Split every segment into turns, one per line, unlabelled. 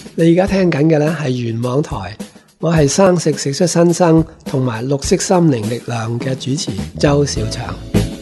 你而家聽緊嘅呢係元網台，我係生食食出新生同埋綠色心靈力量嘅主持周小祥。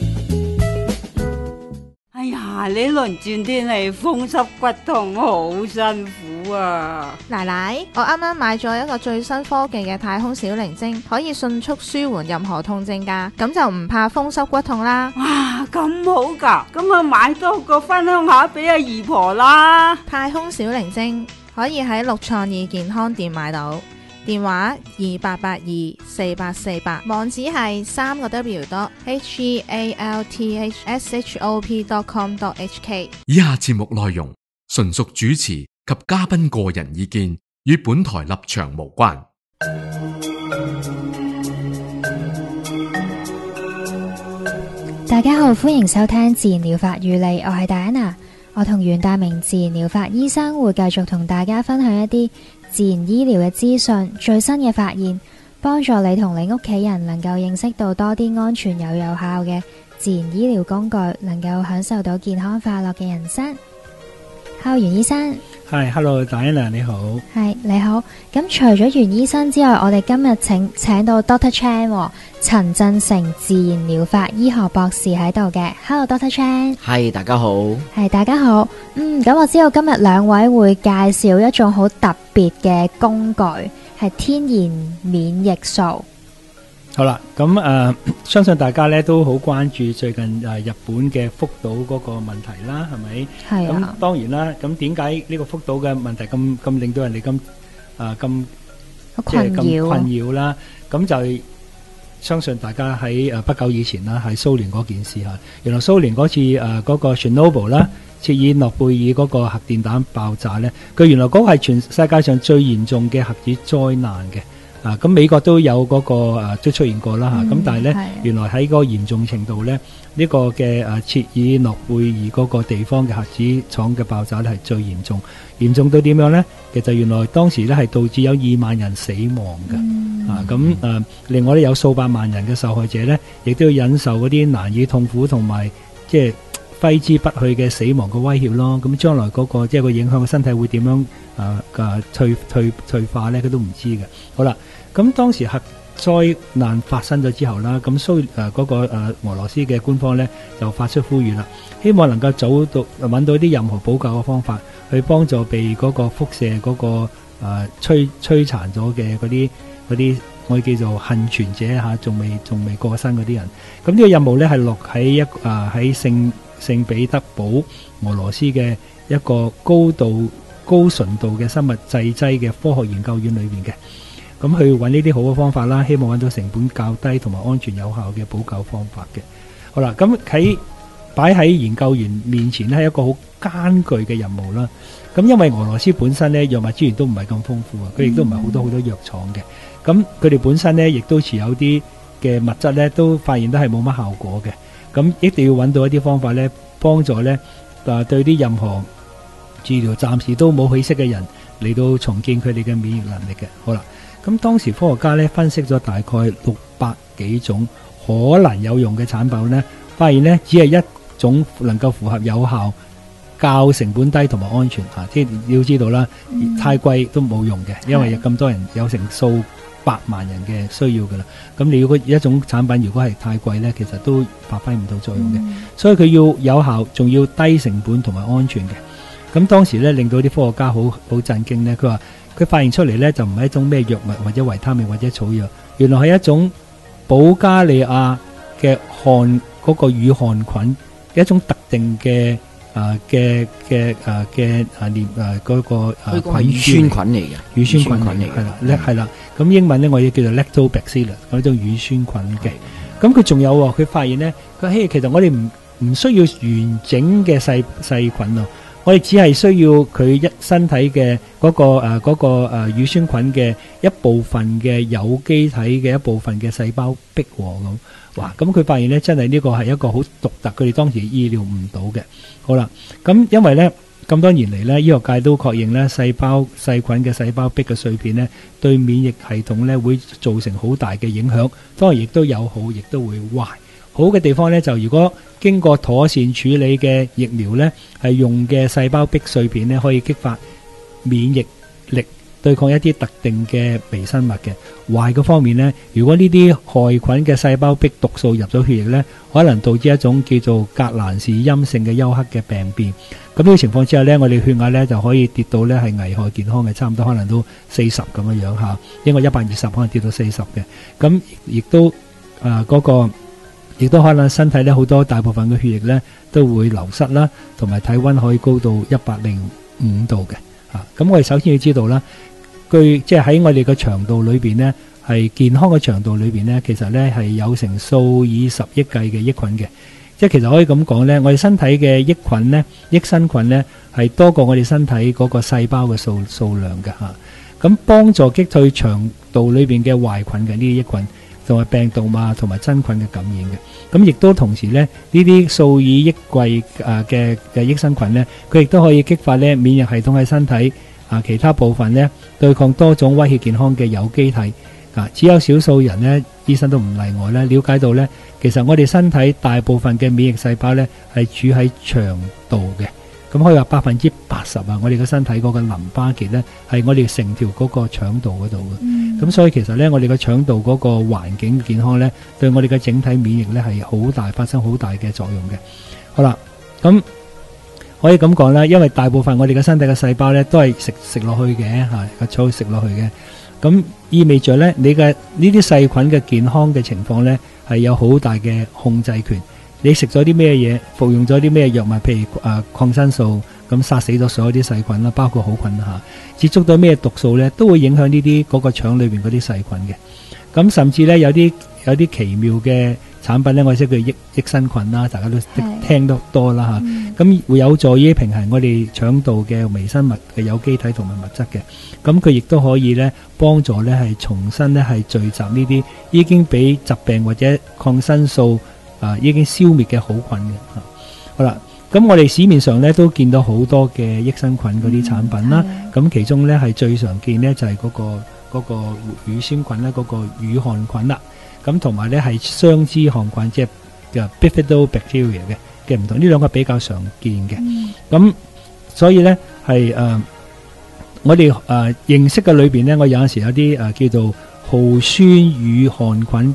哎呀，呢輪轉天氣風濕骨痛好辛苦啊！
奶奶，我啱啱買咗一個最新科技嘅太空小靈精，可以迅速舒緩任何痛症㗎，咁就唔怕風濕骨痛啦。
哇，咁好㗎，咁啊買多個分享下俾阿姨婆啦。
太空小靈精可以喺綠創意健康店買到，電話28824848，網址係3個W.healthshop.com.hk。
以下節目內容純屬主持及嘉賓個人意見，與本台立場無關。
大家好，歡迎收聽自然療法與你，我係戴安娜。我同袁大明自然療法醫生會繼續同大家分享一啲自然醫療嘅資訊、最新嘅發現，幫助你同你屋企人能夠認識到多啲安全又有效嘅自然醫療工具，能夠享受到健康快樂嘅人生。Hello， 袁醫生。
係 ，Hello， Diana 你好。
係你好。咁除咗袁醫生之外，我哋今日請到 Dr. Chan， 陳振成自然療法醫學博士喺度嘅。Hello，Dr. Chan。
係，大家好。
係，大家好。咁我知道今日兩位會介紹一種好特別嘅工具，係天然免疫素。
好啦，咁相信大家咧都好關注最近日本嘅福島嗰個問題啦，係咪？係啊。咁當然啦，咁點解呢個福島嘅問題咁令到人哋咁困擾啦？咁就相信大家喺不久以前啦，喺蘇聯嗰件事嚇，原來蘇聯嗰次嗰個 Chernobyl 啦，切爾諾貝爾嗰個核電彈爆炸咧，佢原來嗰個係全世界上最嚴重嘅核子災難嘅。咁美國都有嗰個都出現過啦嚇，咁但係咧原來喺嗰個嚴重程度咧，呢個嘅切爾諾貝爾嗰個地方嘅核子廠嘅爆炸咧係最嚴重，嚴重到點樣咧？其實原來當時咧係導致有2萬人死亡嘅，咁另外咧有數百萬人嘅受害者咧，亦都要忍受嗰啲難以痛苦同埋即係揮之不去嘅死亡嘅威脅咯。咁將來嗰個即係個影響嘅身體會點樣退化咧？佢都唔知嘅。好啦。咁當時核災難發生咗之後啦，咁嗰個俄羅斯嘅官方咧就發出呼籲啦，希望能夠揾到啲任何補救嘅方法，去幫助被嗰個輻射嗰個摧殘咗嘅嗰啲我哋叫做幸存者嚇，仲未過身嗰啲人。咁呢個任務咧係落喺喺聖彼得堡俄羅斯嘅一個高純度嘅生物製劑嘅科學研究院裏邊嘅。咁去揾呢啲好嘅方法啦，希望揾到成本較低同埋安全有效嘅補救方法嘅。好啦，咁擺喺研究員面前咧係一個好艱巨嘅任務啦。咁因為俄羅斯本身咧藥物資源都唔係咁豐富啊，佢亦都唔係好多藥廠嘅。咁佢哋本身咧亦都持有啲嘅物質咧，都發現都係冇乜效果嘅。咁一定要揾到一啲方法咧，幫助咧對啲任何治療暫時都冇起色嘅人嚟到重建佢哋嘅免疫能力嘅。好啦。咁當時科學家咧分析咗大概600幾種可能有用嘅產品咧，發現咧只係一種能夠符合有效、較成本低同埋安全嚇。即係要知道啦，太貴都冇用嘅，因為有咁多人有成數百萬人嘅需要噶啦。咁你如果一種產品如果係太貴咧，其實都發揮唔到作用嘅。所以佢要有效，仲要低成本同埋安全嘅。咁當時咧令到啲科學家好震驚咧，佢話。佢發現出嚟咧就唔係一種咩藥物或者維他命或者草藥，原來係一種保加利亞嘅嗰個乳桿菌，一種特定嘅嗰個菌乳酸菌嚟嘅，乳酸菌嚟嘅，係啦。咁英文咧我哋叫做 Lactobacillus 嗰種乳酸菌嘅。咁佢仲有佢發現咧，其實我哋唔需要完整嘅細菌咯。我哋只係需要佢身體嘅嗰個乳酸菌嘅一部分嘅有機體嘅一部分嘅細胞壁咁。哇！咁佢發現咧，真係呢個係一個好獨特，佢哋當時意料唔到嘅。好啦，咁因為咧咁多年嚟咧，醫學界都確認咧，細菌嘅細胞壁嘅碎片咧，對免疫系統咧會造成好大嘅影響。當然亦都有好，亦都會壞。好嘅地方咧，就如果經過妥善處理嘅疫苗咧，係用嘅細胞壁碎片咧，可以激發免疫力對抗一啲特定嘅微生物嘅。壞嘅方面呢，如果呢啲害菌嘅細胞壁毒素入咗血液呢，可能導致一種叫做格蘭氏陰性嘅休克嘅病變。咁呢個情況之下呢，我哋血壓呢就可以跌到呢係危害健康嘅，差唔多可能都40咁樣樣嚇，應該120可能跌到40嘅。咁亦都亦都可能身體呢好多大部分嘅血液呢都會流失啦，同埋體溫可以高到105度嘅。咁我哋首先要知道啦，即係喺我哋嘅腸道裏邊呢，係健康嘅腸道裏邊呢，其實呢係有成數以十億計嘅益菌嘅。即係其實可以咁講呢，我哋身體嘅益菌呢，益生菌呢係多過我哋身體嗰個細胞嘅數量嘅嚇。咁幫助擊退腸道裏邊嘅壞菌嘅呢啲益菌，同埋病毒啊，同埋真菌嘅感染嘅。咁亦都同時呢，呢啲數以億計嘅益生菌呢，佢亦都可以激發呢免疫系統喺身體其他部分呢對抗多種威脅健康嘅有機體。只有少數人呢，醫生都唔例外呢，了解到呢，其實我哋身體大部分嘅免疫細胞呢係處喺腸道嘅。咁可以話80%我哋嘅身體嗰個淋巴結呢係我哋成條嗰個腸道嗰度嘅。咁所以其實呢，我哋嘅腸道嗰個環境健康呢，對我哋嘅整體免疫呢係發生好大嘅作用嘅。好啦，咁可以咁講啦，因為大部分我哋嘅身體嘅細胞呢都係食落去嘅，個草食落去嘅。咁意味着呢，你嘅呢啲細菌嘅健康嘅情況呢係有好大嘅控制權。你食咗啲咩嘢，服用咗啲咩藥物，譬如抗生素，咁殺死咗所有啲細菌啦，包括好菌吓。接觸到咩毒素呢，都會影響呢啲嗰個腸裏邊嗰啲細菌嘅。咁甚至呢，有啲奇妙嘅產品呢，我哋識叫益生菌啦，大家都聽得多啦吓。咁會有助於平衡我哋腸道嘅微生物嘅有機體同埋物質嘅。咁佢亦都可以呢幫助呢係重新呢係聚集呢啲已經俾疾病或者抗生素已經消滅嘅好菌嘅。好啦，咁我哋市面上呢都見到好多嘅益生菌嗰啲產品啦。咁其中呢係最常見呢就係嗰個乳酸菌啦，嗰個乳桿菌啦。咁同埋呢係雙支桿菌，即係Bifidobacteria嘅唔同，呢兩個比較常見嘅。咁所以呢係我哋認識嘅裏邊呢，我有陣時有啲叫做毫酸乳桿菌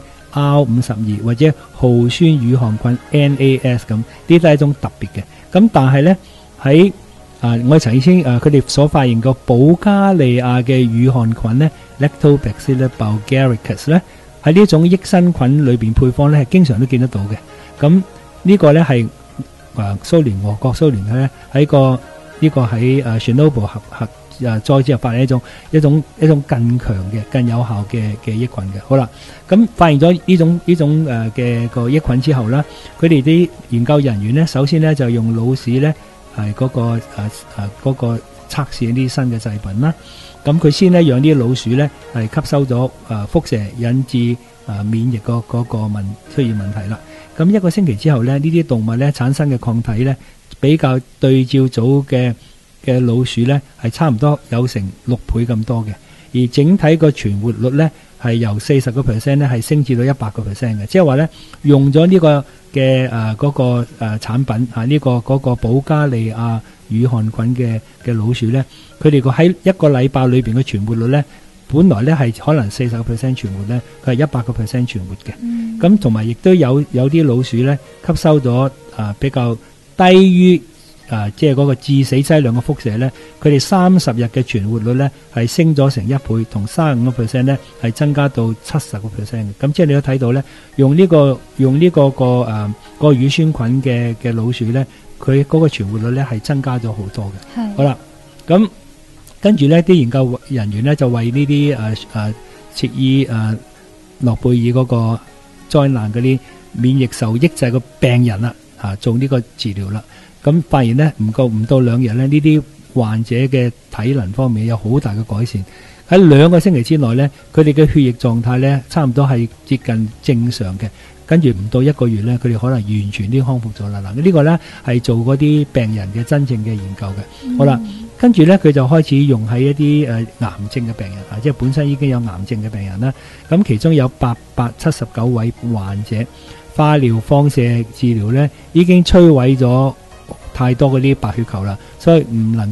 R52 或者毫酸乳桿菌 NAS 咁，呢都係一種特別嘅。咁但係呢，喺我曾經佢哋所發現個保加利亞嘅乳桿菌呢 Lactobacillus bulgaricus 呢，喺呢種益生菌裏邊配方呢係經常都見得到嘅。咁呢個呢係蘇聯俄國蘇聯呢喺呢個喺Chernobyl核災之後發現一種更強嘅、更有效嘅益菌嘅。好啦，咁發現咗呢種嘅個益菌之後呢，佢哋啲研究人員呢，首先呢就用老鼠呢係嗰個測試一啲新嘅製品啦。咁佢先呢讓啲老鼠呢係吸收咗輻射引致免疫嗰個出現問題啦。咁1個星期之後呢，呢啲動物呢產生嘅抗體呢，比較對照組嘅老鼠呢係差唔多有成6倍咁多嘅，而整體個存活率呢係由40% 呢係升至到100% 嘅，即係話呢用咗呢個嘅嗰個產品呢個嗰個保加利亞乳桿菌嘅老鼠呢，佢哋個喺1個禮拜裏邊嘅存活率呢，本來呢係可能40% 存活呢，佢係100% 存活嘅。咁同埋亦都有啲老鼠呢吸收咗比較低於即係嗰個致死劑量嘅輻射呢，佢哋30日嘅存活率呢係升咗成1倍，同35% 呢係增加到70% 嘅。咁即係你都睇到呢，用呢個個乳酸菌嘅老鼠呢，佢嗰個存活率呢係增加咗好多嘅。好啦，咁跟住呢啲研究人員呢就為呢啲切爾諾貝爾嗰個災難嗰啲免疫受抑制嘅病人啦做呢個治療啦。咁發現呢，唔到2日呢，呢啲患者嘅體能方面有好大嘅改善。喺2個星期之內呢，佢哋嘅血液狀態呢，差唔多係接近正常嘅。跟住唔到1個月呢，佢哋可能完全啲康復咗啦。嗱，呢個呢係做嗰啲病人嘅真正嘅研究嘅。好啦，跟住呢，佢就開始用喺一啲癌症嘅病人即係本身已經有癌症嘅病人啦。咁其中有879位患者，化療放射治療呢已經摧毀咗太多嗰啲白血球啦，所以唔能夠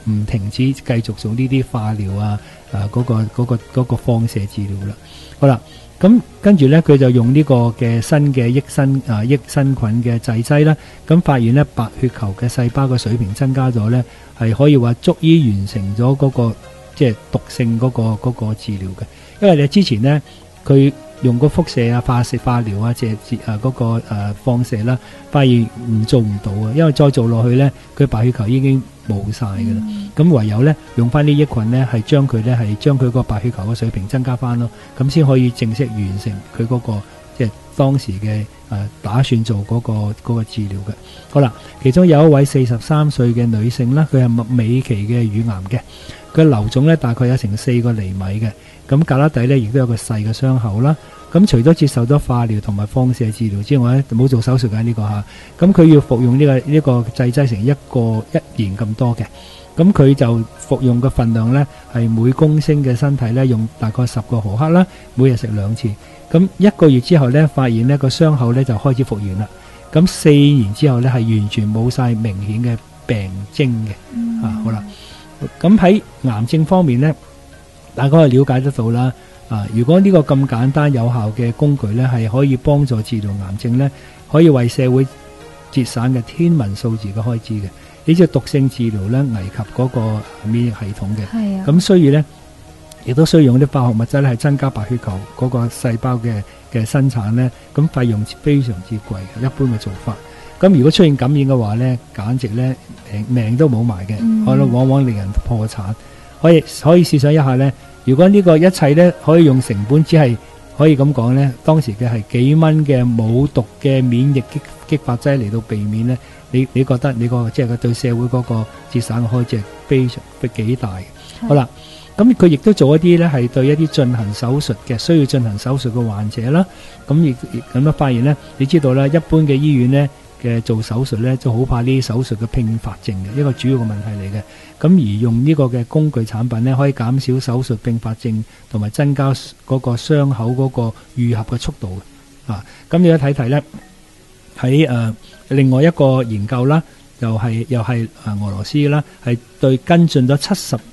唔停止繼續做呢啲化療啊，嗰個放射治療啦。好啦，咁跟住咧，佢就用呢個嘅新嘅益生菌嘅製劑啦。咁發現咧，白血球嘅細胞嘅水平增加咗咧，係可以話足以完成咗嗰個即係毒性嗰個治療嘅。因為你之前咧，佢用個輻射啊、化療啊、嗰個放射啦，發現做唔到啊，因為再做落去咧，佢白血球已經冇晒噶啦。咁唯有咧用翻啲益菌咧，係將佢個白血球嘅水平增加翻咯，咁先可以正式完成佢嗰個即係當時嘅打算做嗰個治療嘅。好啦，其中有一位43歲嘅女性啦，佢係末期嘅乳癌嘅，佢瘤腫咧大概有成4個厘米嘅。咁胳肋底咧亦都有個細嘅傷口啦。咁除咗接受咗化療同埋放射治療之外咧，冇做手術嘅呢個嚇。咁佢要服用呢個製劑成一年咁多嘅。咁佢就服用嘅份量咧係每公升嘅身體咧用大概10個毫克啦，每日食2次。咁1個月之後咧，發現呢個傷口咧就開始復原啦。咁4年之後咧係完全冇晒明顯嘅病徵嘅。好啦，咁喺癌症方面咧，大家可以了解得到啦。如果呢個咁簡單有效嘅工具呢，係可以幫助治療癌症呢，可以為社會節省嘅天文數字嘅開支嘅。呢隻毒性治療呢，危及嗰個免疫系統嘅。咁所以呢，亦都需要用啲化學物質呢，係增加白血球嗰個細胞嘅生產呢。咁費用非常之貴嘅，一般嘅做法。咁如果出現感染嘅話呢，簡直呢命都冇埋嘅，可能往往令人破產。可以試想一下呢。如果呢個一切呢，可以用成本只係可以咁講呢，當時嘅係幾蚊嘅冇毒嘅免疫激發劑嚟到避免呢，你覺得你個即係佢對社會嗰個節省嘅開支係非常幾大嘅。好啦，咁佢亦都做一啲呢，係對一啲進行手術嘅需要進行手術嘅患者啦。咁亦咁樣發現呢，你知道啦，一般嘅醫院呢嘅做手術呢，就好怕呢啲手術嘅併發症嘅一個主要嘅問題嚟嘅。咁而用呢個嘅工具產品呢，可以減少手術併發症，同埋增加嗰個傷口嗰個愈合嘅速度嘅。咁你一睇呢，喺另外一個研究啦，又係俄羅斯啦，係對跟進咗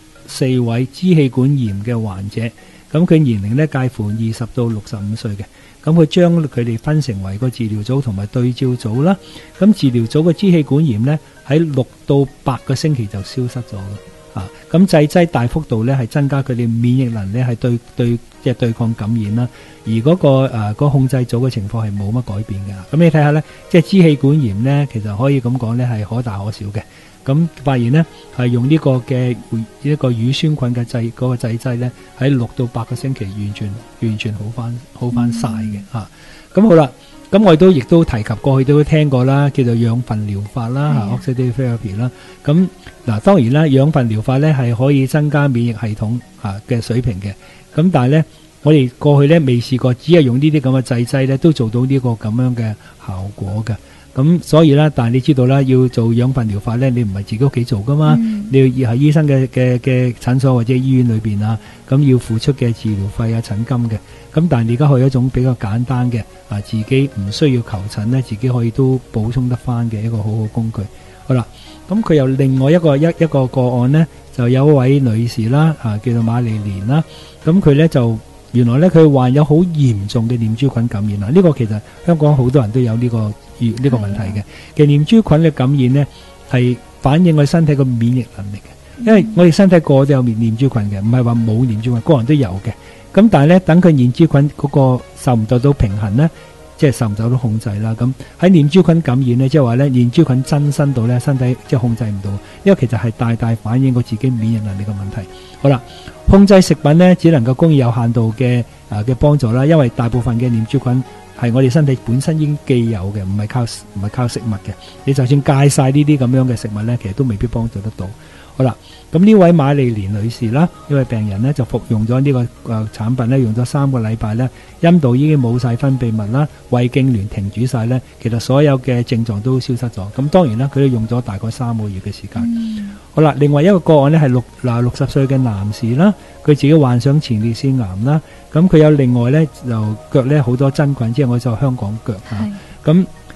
74位支氣管炎嘅患者，咁佢年齡呢介乎20到65歲嘅。咁佢將佢哋分成為個治療組同埋對照組啦。咁治療組嘅支氣管炎呢，喺6到8個星期就消失咗嘅。咁製劑大幅度呢係增加佢哋免疫能力，係對抗感染啦。而嗰個控制組嘅情況係冇乜改變嘅。咁你睇下呢，即係支氣管炎呢，其實可以咁講呢係可大可小嘅。咁發現呢係用呢個嘅一個乳酸菌嘅嗰個製劑呢，喺6到8個星期完全好翻晒嘅。咁好啦，咁我亦都提及過去都聽過啦，叫做養分療法啦，oxidative therapy 啦。咁嗱，當然啦，養分療法呢係可以增加免疫系統嘅水平嘅。咁但係呢，我哋過去呢未試過，只係用呢啲咁嘅製劑呢，都做到呢個咁樣嘅效果嘅。咁所以啦，但係你知道啦，要做養分療法咧，你唔係自己屋企做噶嘛，你要係醫生嘅診所或者醫院裏邊啊，咁要付出嘅治療費啊、診金嘅。咁但係你而家可以一種比較簡單嘅自己唔需要求診咧，自己可以都補充得翻嘅一個好好工具。好啦，咁佢又另外一個個案呢，就有一位女士啦，叫做瑪麗蓮啦，咁佢咧就原來咧佢患有好嚴重嘅念珠菌感染啦。呢個其實香港好多人都有呢個問題嘅。其實念珠菌嘅感染呢，係反映我哋身體個免疫能力嘅，因為我哋身體個個都有念珠菌嘅，唔係話冇念珠菌，個人都有嘅。咁但係咧，等佢念珠菌嗰個受唔到平衡呢，即係受唔到控制啦。咁喺念珠菌感染呢，即係話咧念珠菌增生到咧身體即係控制唔到，因為其實係大大反映我自己免疫能力嘅問題。好啦，控制食品呢，只能夠供應有限度嘅幫助啦，因為大部分嘅念珠菌係我哋身體本身已經既有嘅，唔係靠食物嘅。你就算戒晒呢啲咁樣嘅食物呢，其實都未必幫助得到。好啦，咁呢位瑪麗蓮女士啦，呢位病人呢，就服用咗呢個產品呢，用咗3個禮拜呢，陰道已經冇晒分泌物啦，胃痙攣停止晒呢，其實所有嘅症狀都消失咗。咁當然啦，佢都用咗大概3個月嘅時間。好啦，另外一個個案呢，係60歲嘅男士啦，佢自己患上前列腺癌啦，咁佢有另外呢，就腳呢好多真菌，即係我就香港腳嚇。咁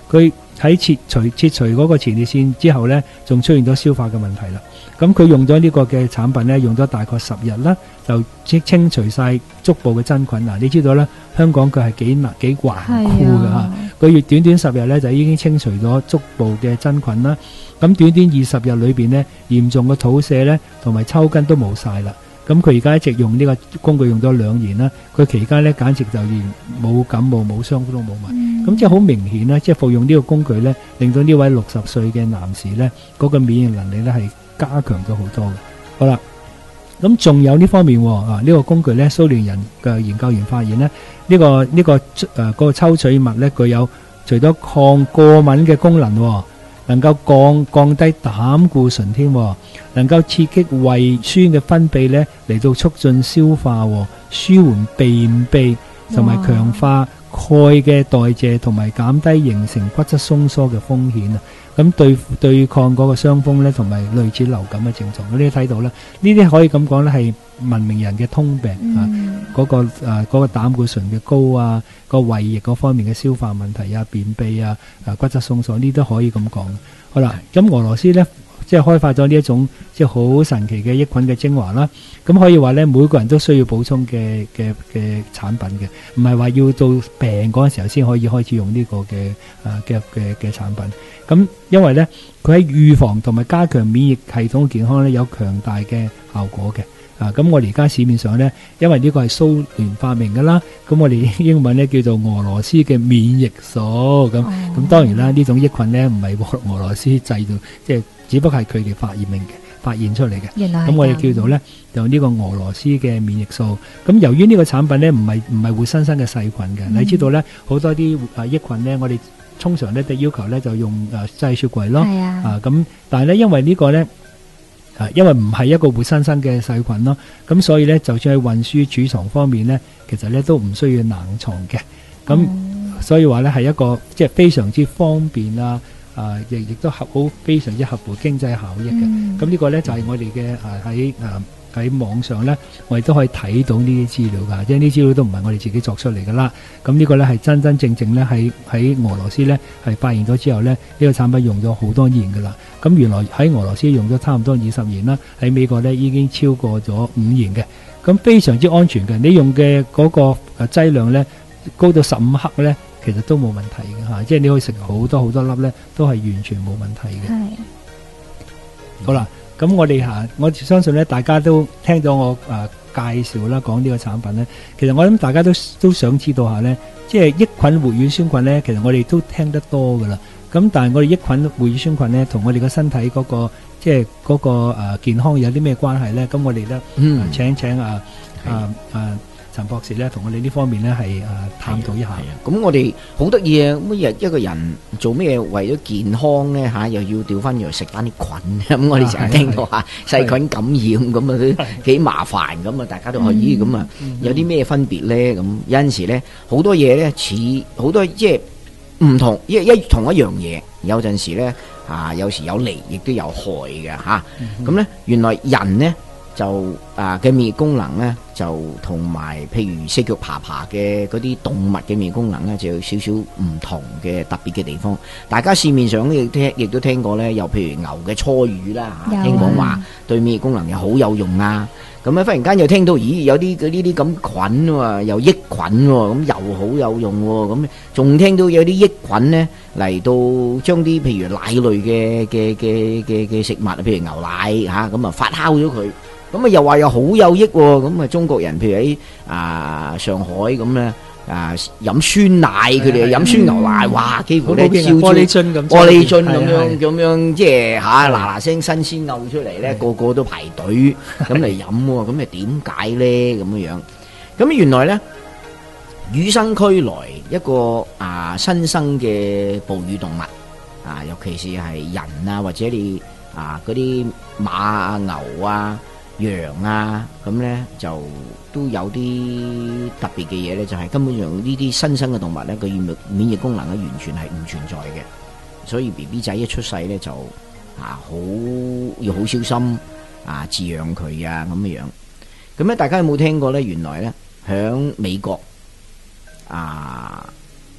佢喺切除嗰個前列腺之後呢，仲出現咗消化嘅問題啦。咁佢用咗呢個嘅產品呢，用咗大概10日啦，就清除晒足部嘅真菌。嗱，你知道咧，香港佢係幾頑固嘅嚇，佢短短10日呢，就已經清除咗足部嘅真菌啦。咁短短20日裏邊呢，嚴重嘅肚瀉呢，同埋抽筋都冇晒啦。咁佢而家一直用呢個工具用咗2年啦，佢期間呢，簡直就連冇感冒冇傷風都冇埋。咁即係好明顯啦，即係服用呢個工具呢，令到呢位60歲嘅男士呢，嗰個免疫能力呢係加強咗好多嘅。好啦，咁仲有呢方面呢個工具呢，蘇聯人嘅研究員發現呢，嗰個抽取物呢，具有除咗抗過敏嘅功能，能夠降低膽固醇添，能夠刺激胃酸嘅分泌呢，嚟到促進消化，舒緩便秘，同埋強化鈣嘅代謝，同埋減低形成骨質鬆疏嘅風險啊！咁對抗嗰個傷風呢，同埋類似流感嘅症狀，你睇到啦，呢啲可以咁講呢，係文明人嘅通病啊！嗰個膽固醇嘅高啊，個胃液嗰方面嘅消化問題啊，便秘啊，骨質鬆疏，呢都可以咁講。好啦，咁俄羅斯呢，即係開發咗呢一種即係好神奇嘅益菌嘅精華啦。咁可以話呢，每個人都需要補充嘅產品嘅，唔係話要到病嗰陣時候先可以開始用呢個嘅產品。咁因為呢，佢喺預防同埋加強免疫系統嘅健康呢，有強大嘅效果嘅。咁我哋而家市面上呢，因為呢個係蘇聯發明噶啦，咁我哋英文呢叫做俄羅斯嘅免疫素。咁當然啦，呢種益菌呢唔係俄羅斯製造，即係只不過係佢哋發現出嚟嘅。咁我哋叫做呢，就呢個俄羅斯嘅免疫素。咁由於呢個產品呢唔係活生生嘅細菌嘅，你知道呢，好多啲益菌呢，我哋通常呢都要求呢就用擠雪櫃咯。咁但係呢，因為呢個呢。因為唔係一個活生生嘅細菌咯，咁所以呢，就算喺運輸儲藏方面呢，其實呢都唔需要冷藏嘅。咁所以話呢，係一個即係非常之方便啊，亦都非常之合乎經濟效益嘅。咁呢個呢，就係我哋嘅喺網上呢，我哋都可以睇到呢啲資料㗎，即係呢啲資料都唔係我哋自己作出嚟㗎啦。咁呢個呢，係真真正正呢，喺俄羅斯呢，係發現咗之後呢，呢個產品用咗好多年㗎啦。咁原來喺俄羅斯用咗差唔多20年啦，喺美國呢已經超過咗5年嘅。咁非常之安全嘅，你用嘅嗰個劑量呢，高到15克呢，其實都冇問題嘅嚇，即係你可以食好多粒呢，都係完全冇問題嘅。好啦。咁我相信咧，大家都聽咗我介紹啦，講呢個產品咧。其實我諗大家都想知道下咧，即係益菌活乳酸菌咧，其實我哋都聽得多噶啦。咁但係我哋益菌活乳酸菌咧，同我哋嘅身體嗰個即係嗰個健康有啲咩關係咧？咁我哋咧請陳博士咧，同我哋呢方面咧係探討一下。
咁我哋好得意啊！咁一個人做咩為咗健康咧嚇，又要調翻藥食翻啲菌？咁我哋成日聽到嚇細菌感染咁啊，都幾麻煩咁啊！大家都可以咁啊，有啲咩分別咧？咁有陣時咧，好多嘢咧似好多即係唔同同一樣嘢，有陣時咧有時有利，亦都有害嘅嚇。咁咧原來人咧就嘅免疫功能咧，就同埋譬如四腳爬嘅嗰啲動物嘅免疫功能咧，就有少少唔同嘅特別嘅地方。大家市面上亦都聽過咧，又譬如牛嘅初乳啦，聽講話對免疫功能又好有用啊。咁忽然間又聽到，咦，有啲呢啲咁菌喎，又益菌喎，咁又好有用喎。咁仲聽到有啲益菌咧嚟到將啲譬如奶類嘅食物，譬如牛奶嚇，咁發酵咗佢。咁又話又好有益喎，咁中國人譬如喺上海咁咧飲酸奶，佢哋飲酸牛奶，哇，幾乎咧燒玻璃樽咁樣，即係嗱聲新鮮漚出嚟咧，個個都排隊咁嚟飲喎，咁咪點解咧咁樣？咁原來咧與生俱來一個新生嘅哺乳動物尤其是係人或者你嗰啲馬牛羊咁咧就都有啲特別嘅嘢咧，就係根本上呢啲新生嘅動物咧，佢免疫功能咧完全係唔存在嘅，所以 BB 仔一出世咧就要好小心飼養佢咁樣。咁咧大家有冇聽過咧？原來咧響美國嗰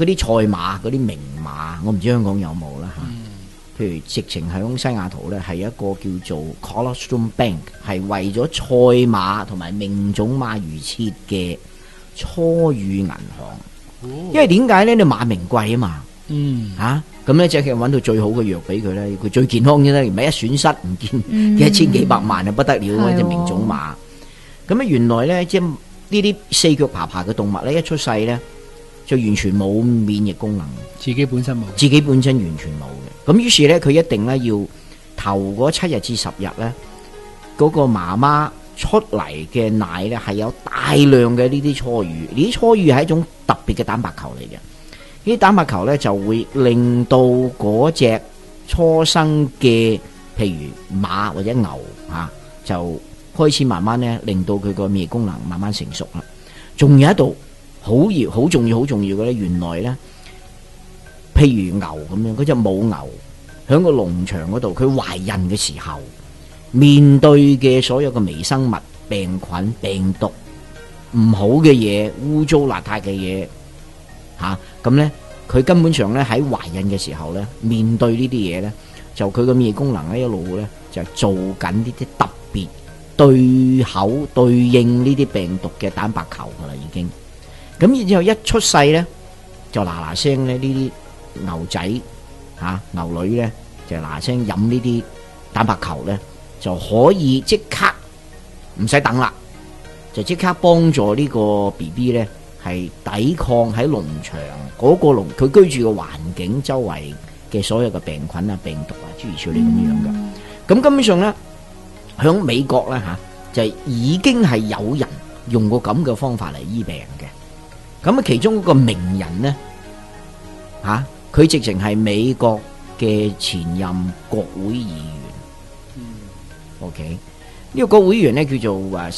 嗰啲賽馬嗰啲名馬，我唔知香港有冇啦嚇。譬如直情喺西雅圖咧，係一個叫做 Colostrum Bank， 係為咗賽馬同埋命種馬而設嘅初乳銀行。因為點解咧？你馬名貴啊嘛，咁咧即係揾到最好嘅藥俾佢咧，佢最健康嘅咧，唔係一損失唔見幾千幾百萬啊，不得了嗰隻命種馬。咁咧原來咧，即係呢啲四腳爬爬嘅動物咧，一出世咧就完全冇免疫功能，
自己本身冇，
自己本身完全冇嘅。咁於是咧，佢一定咧要頭嗰7日至10日咧，嗰個媽媽出嚟嘅奶咧係有大量嘅呢啲初乳，呢啲初乳係一種特別嘅蛋白球嚟嘅。呢啲蛋白球咧就會令到嗰隻初生嘅，譬如馬或者牛就開始慢慢咧令到佢個免疫功能慢慢成熟啦。仲有一度好重要嘅咧，原來咧，譬如牛咁樣，嗰隻母牛喺個農場嗰度，佢懷孕嘅時候面對嘅所有嘅微生物、病菌、病毒、唔好嘅嘢、污糟邋遢嘅嘢咁咧，佢根本上咧喺懷孕嘅時候咧，面對呢啲嘢咧，就佢個免疫功能咧一路咧就做緊呢啲特別對口對應呢啲病毒嘅蛋白球噶啦，已經。咁然之後一出世咧，就嗱聲咧呢啲牛仔牛女咧就嗱聲飲呢啲蛋白球咧，就可以即刻唔使等啦，就即刻幫助呢個 BB 咧係抵抗喺農場嗰個佢居住嘅環境周圍嘅所有嘅病菌啊、病毒啊諸如此類咁樣嘅。咁根本上咧，響美國咧就已經係有人用過咁嘅方法嚟醫病嘅。咁其中一個名人咧佢直情係美國嘅前任國會議員。OK， 呢個國會議員咧叫做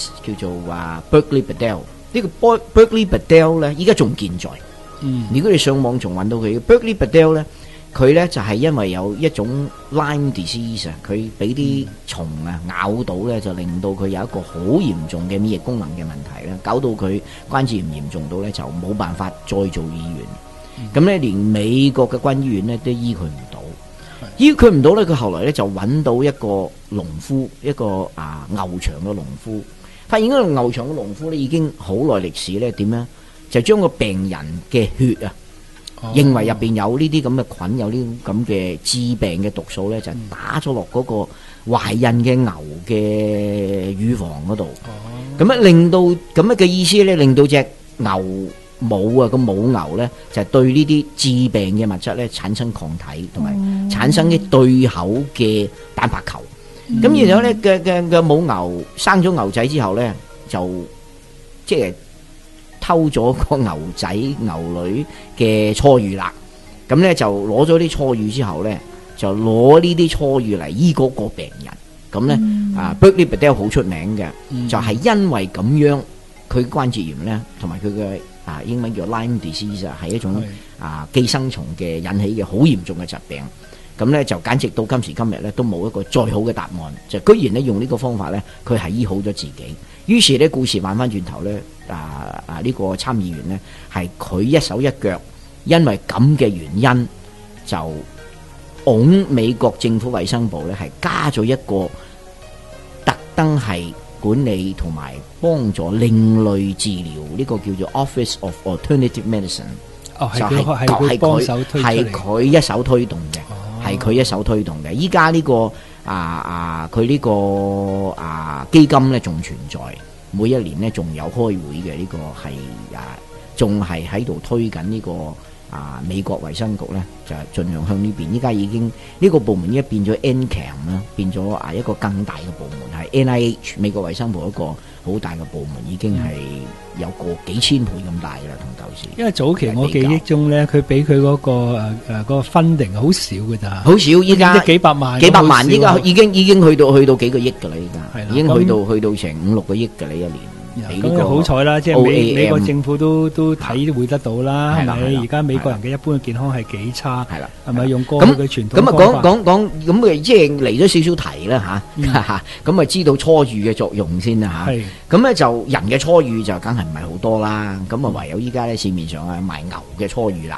Berkeley Bedell。呢個 Berkeley Bedell 咧，依家仲健在。如果你上網仲揾到佢，Berkeley Bedell 咧，佢咧就係因為有一種 Lyme disease 佢俾啲蟲咬到咧，就令到佢有一個好嚴重嘅免疫功能嘅問題咧，搞到佢關節炎嚴重到咧就冇辦法再做議員。咁咧連美國嘅軍醫院咧都醫佢唔到，醫佢唔到咧，佢後來咧就揾到一個農夫，一個牛場嘅農夫。發現嗰個牛場嘅農夫咧已經好耐歷史咧，點樣就將個病人嘅血認為入邊有呢啲咁嘅菌，有呢啲咁嘅致病嘅毒素咧，就打咗落嗰個懷孕嘅牛嘅乳房嗰度。咁令到咁樣嘅意思咧，令到隻牛母個母牛咧就對呢啲致病嘅物質咧產生抗體，同埋產生啲對口嘅蛋白球。咁然後咧嘅母牛生咗牛仔之後咧，就即係偷咗個牛仔牛女嘅初乳啦。咁咧就攞咗啲初乳之後咧，就攞呢啲初乳嚟醫嗰個病人。咁咧Berkeley Bedell 好出名嘅，就係因為咁樣佢關節炎咧，同埋佢嘅英文叫 Lyme disease 係一種寄生蟲嘅引起嘅好嚴重嘅疾病。咁咧就簡直到今時今日咧都冇一個再好嘅答案，就居然咧用呢個方法咧，佢係醫好咗自己。於是咧故事慢翻轉頭咧，呢個參議員咧係佢一手一腳，因為咁嘅原因就拱美國政府衛生部咧係加咗一個特登係管理同埋幫助另類治療，呢個叫做 Office of Alternative Medicine。就係佢幫手推出嚟，係佢一手推動嘅。係佢一手推動嘅。依家呢個佢呢個基金咧仲存在，每一年咧仲有開會嘅。呢個係仲係喺度推緊呢個美國衛生局咧，就盡量向呢邊。依家已經呢個部門依家變咗 NCAM 啦，變咗一個更大嘅部門，係 NIH 美國衛生部一個好大嘅部門，已經係有個幾千倍咁大嘅啦，同舊時。
因為早期我記憶中咧，佢俾佢嗰個funding好少嘅咋，
好少。依家
幾百萬，
依家已經去到幾個億㗎啦，依家已經去到成5-6個億㗎啦，一年。
咁好彩啦，即係美國政府都體會得到啦，係咪？而家美國人嘅一般嘅健康係幾差，係啦，係咪用過去嘅傳統方法？
講咁即係嚟咗少少題啦嚇，咁知道初乳嘅作用先啦嚇。咁咧就人嘅初乳就梗係唔係好多啦，咁唯有依家咧市面上賣牛嘅初乳啦。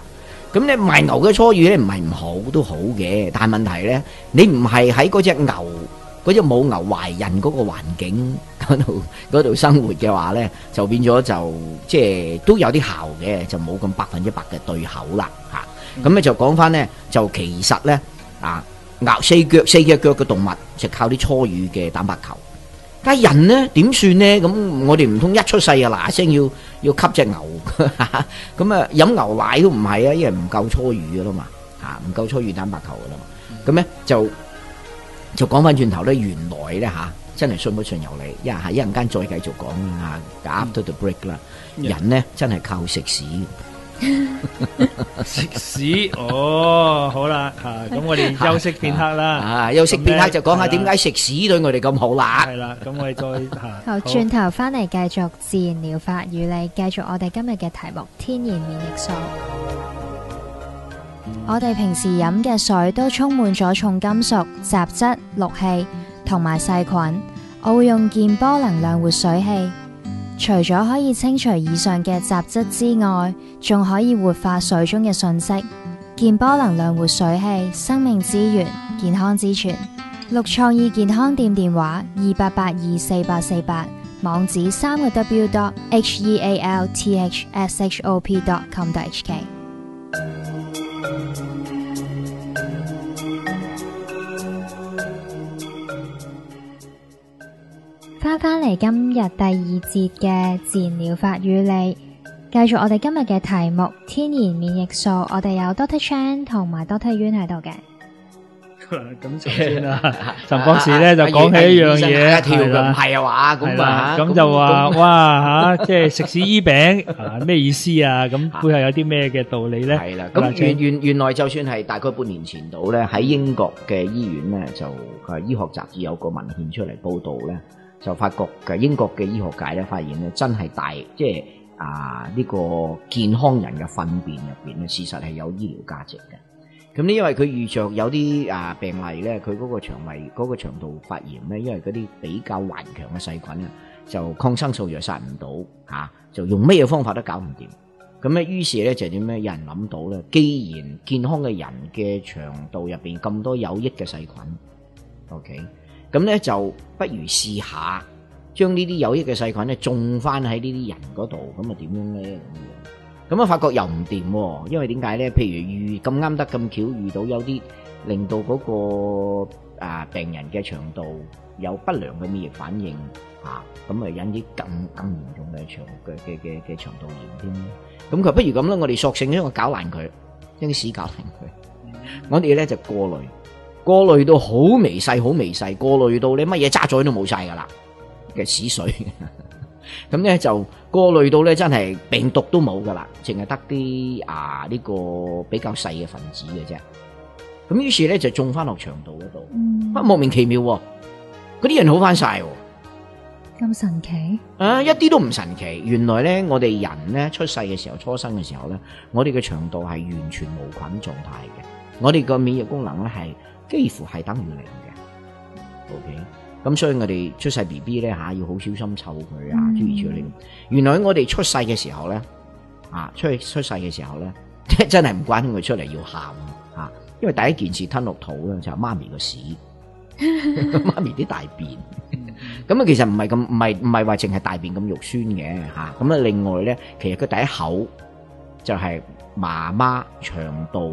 咁咧賣牛嘅初乳咧唔係唔好都好嘅，但係問題咧，你唔係喺嗰隻牛嗰隻母牛懷孕嗰個環境嗰度生活嘅話咧，就變咗就即係都有啲效嘅，就冇咁100%嘅對口啦嚇。咁咧就講翻咧，就其實咧牛四隻腳嘅動物就靠啲初乳嘅蛋白球。但係人咧點算咧？咁我哋唔通一出世啊嗱聲要吸隻牛咁啊飲牛奶都唔係啊，因為唔夠初乳噶啦嘛嚇，唔夠初乳蛋白球噶啦嘛。咁咧就講翻轉頭咧，原來咧真係信不信由你。一陣間再繼續講啊，after the break 啦。人咧真係靠食屎。
食屎哦，好啦咁我哋休息片刻啦。
休息片刻就講下點解食屎對我哋咁好啦。
係啦，咁我哋再
好，轉頭翻嚟繼續自然療法與你，繼續我哋今日嘅題目天然免疫素。我哋平時飲嘅水都充滿咗重金屬、雜質、氯氣同埋細菌。我會用健波能量活水器，除咗可以清除以上嘅雜質之外，仲可以活化水中嘅信息。健波能量活水器，生命之源，健康之泉。綠創意健康店電話28824848，網址3w.healthshop.com.hk。 翻嚟今日第2節嘅自然療法與你，繼續我哋今日嘅題目天然免疫素。我哋有 Dr. Chan 同埋 Dr. Yuen 喺度嘅。
咁先啦，陳博士咧就講起一樣嘢，係啦，
唔係啊話
咁就話哇即係食屎醫餅咩意思啊？咁背後有啲咩嘅道理咧？
係啦，咁原來就算係大概半年前度咧，喺英國嘅醫院咧，就醫學雜誌有個文獻出嚟報道咧，就發覺嘅英國嘅醫學界咧，發現咧真係即係呢個健康人嘅糞便入邊咧，事實係有醫療價值嘅。咁呢，因為佢遇着有啲病例咧，佢嗰個腸胃嗰個腸道發炎咧，因為嗰啲比較頑強嘅細菌啊，就抗生素藥殺唔到就用咩方法都搞唔掂。咁咧，於是咧就點咧？有人諗到咧，既然健康嘅人嘅腸道入邊咁多有益嘅細菌 ，OK， 咁咧就不如試下將呢啲有益嘅細菌咧種翻喺呢啲人嗰度，咁啊點樣咧？咁啊，發覺又唔掂喎，因為點解咧？譬如咁啱得咁巧遇到有啲令到嗰個病人嘅腸道有不良嘅免疫反應咁啊引起更嚴重嘅腸道炎添。咁佢不如咁啦，我哋索性將佢搞爛佢，將啲屎搞爛佢。我哋咧就過濾到好微細，好微細，過濾到你乜嘢渣滓都冇晒噶啦嘅屎水。咁咧就過濾到咧真係病毒都冇噶啦，淨係得啲呢個比較細嘅分子嘅啫。咁於是咧就種翻落腸道嗰度，莫名其妙嗰啲人好翻晒，
咁神奇
一啲都唔神奇。原來咧我哋人咧出世嘅時候，初生嘅時候咧，我哋嘅腸道係完全無菌狀態嘅，我哋個免疫功能咧係幾乎係等於零嘅。OK。咁所以我哋出世 BB 咧要好小心湊佢諸如此類。原來我哋出世嘅時候咧出世嘅時候咧，真係唔關佢出嚟要喊因為第一件事吞落肚咧就係媽咪個屎，媽咪啲大便。咁其實唔係話淨係大便咁肉酸嘅咁啊，另外咧，其實佢第一口就係媽媽腸道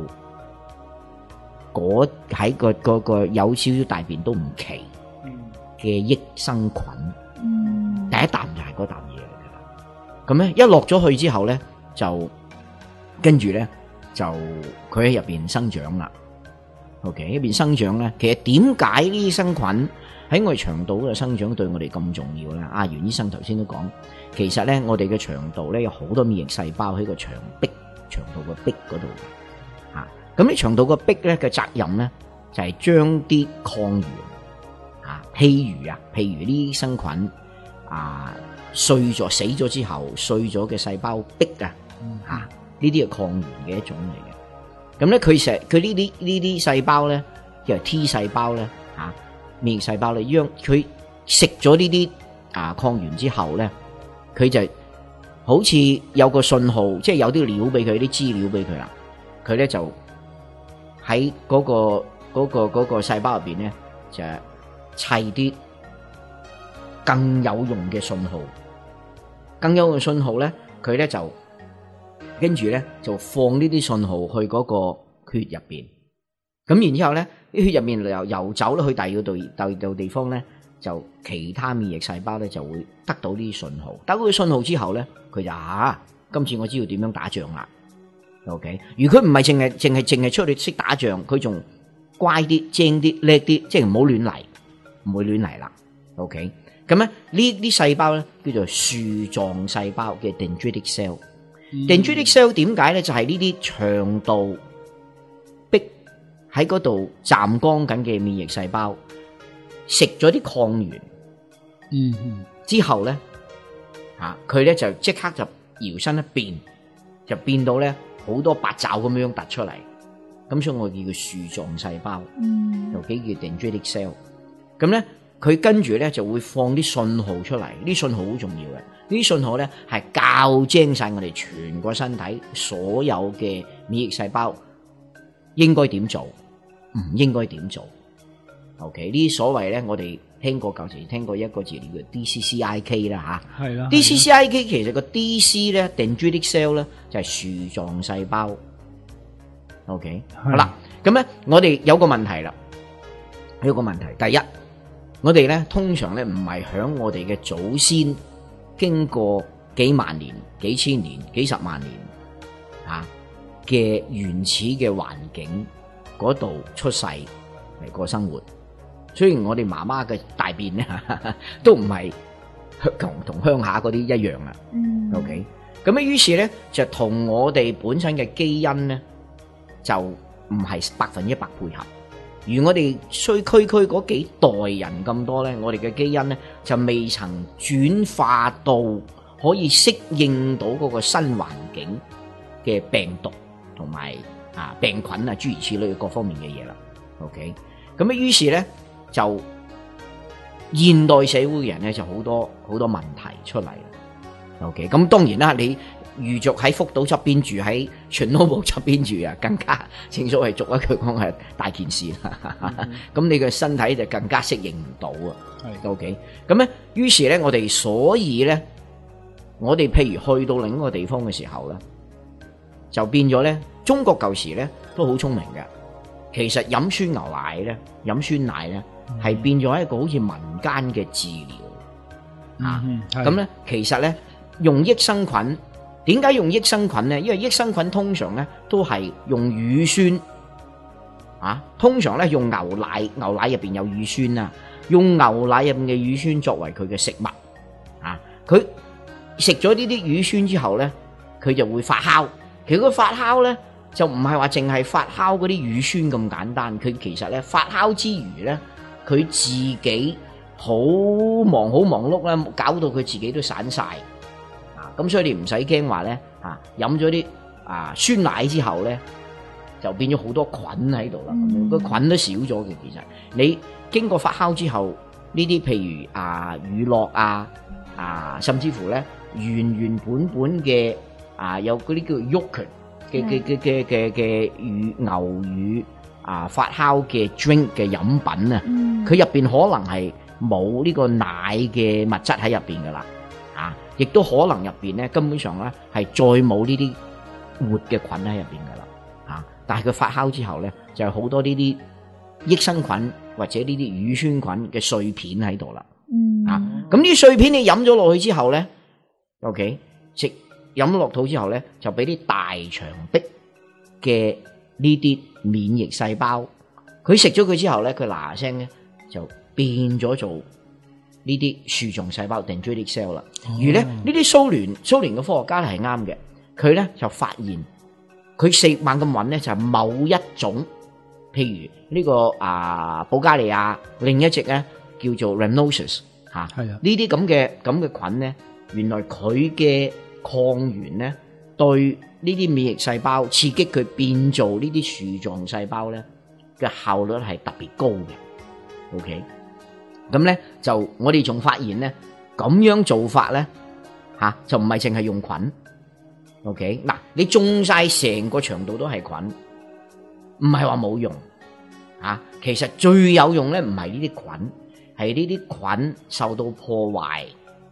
喺個有少少大便都唔奇嘅益生菌，第一啖就係嗰啖嘢嚟噶啦。咁咧一落咗去之後咧，就跟住咧就佢喺入邊生長啦。OK， 入邊生長咧，其實點解呢啲生菌喺我哋腸道嗰度生長對我哋咁重要咧？袁醫生頭先都講，其實咧我哋嘅腸道咧有好多免疫細胞喺個腸道個壁嗰度嘅。咁呢腸道個壁咧嘅責任咧就係將啲抗原。譬如呢啲生菌碎咗死咗之後碎咗嘅細胞壁呢啲係抗原嘅一種嚟嘅。咁咧佢呢啲細胞咧，叫 T 細胞咧免疫細胞咧，讓佢食咗呢啲抗原之後咧，佢就好似有個信號，即係有啲料俾佢，啲資料俾佢啦。 佢咧就喺嗰個細胞入邊咧就砌啲更有用嘅信號，更有用嘅信號咧，佢咧就跟住咧就放呢啲信號去嗰個血入邊，咁然之後咧啲血入面游走咧去第二度地方咧，就其他免疫細胞咧就會得到呢啲信號，得到啲信號之後咧，佢就今次我知道點樣打仗啦。OK， 如果佢唔係淨係出去識打仗，佢仲乖啲、精啲、叻啲，即係唔好亂嚟，唔會亂嚟啦。OK， 咁咧呢啲細胞咧叫做樹狀細胞嘅 dendritic cell。dendritic cell 點解咧？就係呢啲腸道逼喺嗰度站崗緊嘅免疫細胞食咗啲抗原，之後咧佢咧就即刻就搖身一變，就變到咧好多八爪咁樣突出嚟，咁所以我叫佢樹狀細胞，又叫 dendritic cell。咁咧佢跟住咧就會放啲信號出嚟，呢啲信號好重要嘅，呢啲信號咧係校精晒我哋全個身體所有嘅免疫細胞應該點做，唔應該點做。OK， 呢啲所謂咧，我哋舊時聽過一個字叫 DCCIK 啦嚇，係啦。DCCIK 其實個 DC 咧 dendritic cell 咧就係樹狀細胞。OK， 好啦，咁咧我哋有個問題啦，第一，我哋咧通常咧唔係響我哋嘅祖先經過幾萬年、幾千年、幾十萬年嘅原始嘅環境嗰度出世嚟過生活。雖然我哋媽媽嘅大便咧都唔係同鄉下嗰啲一樣啦。OK， 咁於是咧就同我哋本身嘅基因咧就唔係100%配合。如我哋區嗰幾代人咁多咧，我哋嘅基因咧就未曾轉化到可以適應到嗰個新環境嘅病毒同埋病菌諸如此類各方面嘅嘢啦。OK， 咁於是咧就現代社會嘅人咧就好多問題出嚟啦。OK， 咁當然啦，你預續喺福島側邊住，喺全羅布側邊住啊，更加正所謂俗一句講係大件事啦。咁你嘅身體就更加適應唔到啊。OK， 咁咧，於是咧，我哋譬如去到另一個地方嘅時候咧，就變咗咧，中國舊時咧都好聰明嘅。其實飲酸牛奶咧，飲酸奶咧，係變咗一個好似民間嘅治療咁咧，其實咧用益生菌，點解用益生菌咧？因為益生菌通常咧都係用乳酸通常咧用牛奶入邊有乳酸啊，用牛奶入邊嘅乳酸作為佢嘅食物佢食咗呢啲乳酸之後咧，佢就會發酵。其實個發酵咧就唔係話淨係發酵嗰啲乳酸咁簡單，佢其實咧發酵之餘咧，佢自己好忙碌啦，搞到佢自己都散晒咁所以你唔使驚話咧飲咗啲酸奶之後咧就變咗好多菌喺度啦，個菌都少咗嘅。其實你經過發酵之後，呢啲譬如乳酪甚至乎咧原本嘅有嗰啲叫 yogurt 嘅牛乳發酵嘅 drink 嘅飲品啊，佢入邊可能係冇呢個奶嘅物質喺入邊噶啦，亦都可能入邊咧根本上咧係再冇呢啲活嘅菌喺入邊噶啦，但係佢發酵之後咧就係好多呢啲益生菌或者呢啲乳酸菌嘅碎片喺度啦，咁呢啲碎片你飲咗落去之後咧 ，OK 飲落肚之後咧，就俾啲大腸壁嘅呢啲免疫細胞，佢食咗佢之後咧，佢嗱聲咧就變咗做呢啲樹狀細胞 dendritic cell 啦。而咧呢啲蘇聯嘅科學家咧係啱嘅，佢咧就發現佢4猛咁揾咧就係某一種，譬如呢個保加利亞另一隻咧叫做 Rhamnosus 呢啲咁嘅菌咧，原來佢嘅抗原咧對呢啲免疫細胞刺激佢變做呢啲樹狀細胞咧嘅效率係特別高嘅。OK， 咁咧就我哋仲發現咧咁樣做法咧就唔係淨係用菌， OK 嗱，你種晒成個腸道都係菌，唔係話冇用啊。其實最有用咧，唔係呢啲菌，係呢啲菌受到破壞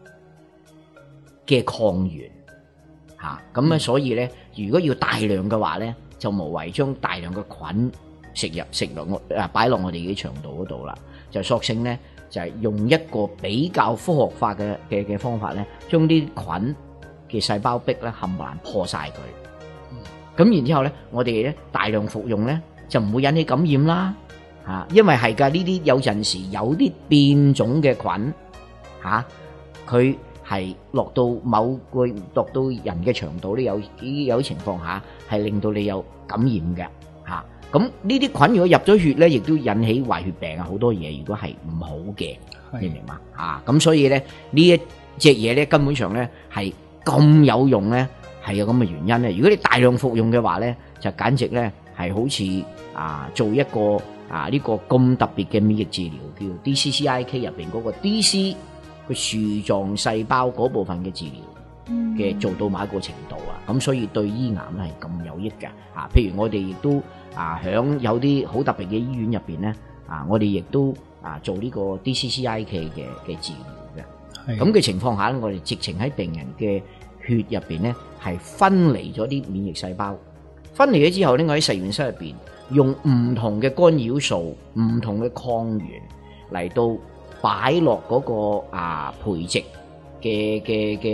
嘅抗原嚇。咁所以咧，如果要大量嘅話咧，就無謂將大量嘅菌食落擺落我哋嘅腸道嗰度啦。就索性咧，就係用一個比較科學化嘅方法咧，將啲菌嘅細胞壁咧冚唪唥破晒佢。咁然之後咧，我哋咧大量服用咧，就唔會引起感染啦。嚇，因為係㗎，呢啲有陣時有啲變種嘅菌嚇，佢係落到人嘅腸道咧，有啲情況下係令到你有感染嘅嚇。咁呢啲菌如果入咗血咧，亦都引起壞血病啊，好多嘢。如果係唔好嘅，你明嘛？咁所以咧呢一隻嘢咧根本上咧係咁有用咧，係有咁嘅原因咧。如果你大量服用嘅話咧，就簡直咧係好似做一個呢個咁特別嘅免疫治療，叫 DCCIK 入邊嗰個 DC 個樹狀細胞嗰部分嘅治療嘅做到某一個程度啊。咁所以對醫癌咧係咁有益嘅。譬如我哋亦都響有啲好特別嘅醫院入邊咧，我哋亦都做呢個 DCCIK 嘅治療嘅。咁嘅情況下咧，我哋直情喺病人嘅血入邊咧係分離咗啲免疫細胞，分離咗之後咧，我喺實驗室入邊用唔同嘅干擾素、唔同嘅抗原嚟到擺落嗰個培植嘅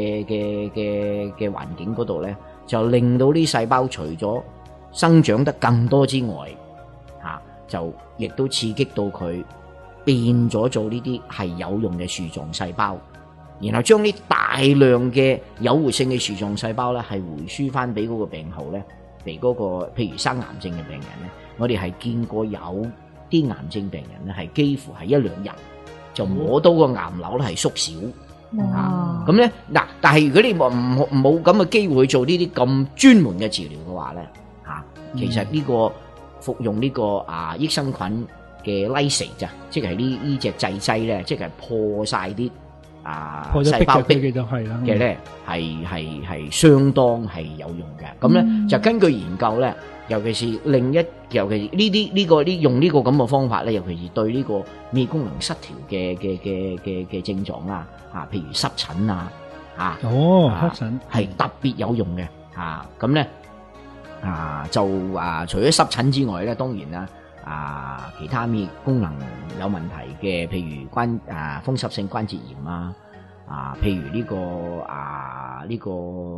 環境嗰度咧，就令到啲細胞除咗生長得更多之外，就亦都刺激到佢變咗做呢啲係有用嘅樹狀細胞，然後將啲大量嘅有活性嘅樹狀細胞咧係回輸翻俾嗰個病號咧，俾嗰個譬如生癌症嘅病人咧，我哋係見過有啲癌症病人咧係幾乎係1-2日就摸到個癌瘤咧係縮小。咁咧嗱，但係如果你冇咁嘅機會去做呢啲咁專門嘅治療嘅話咧，其實呢個服用呢個益生菌嘅 lysate 即係呢隻製劑咧，即係破晒啲細胞壁嘅咧，係相當係有用嘅。咁咧就根據研究咧，尤其是尤其呢個用呢個咁嘅方法咧，尤其是對呢個免疫功能失調嘅症狀啦，譬如濕疹濕疹係特別有用嘅。咁咧就除咗濕疹之外咧，當然啦，其他免疫功能有問題嘅，譬如風濕性關節炎譬如呢個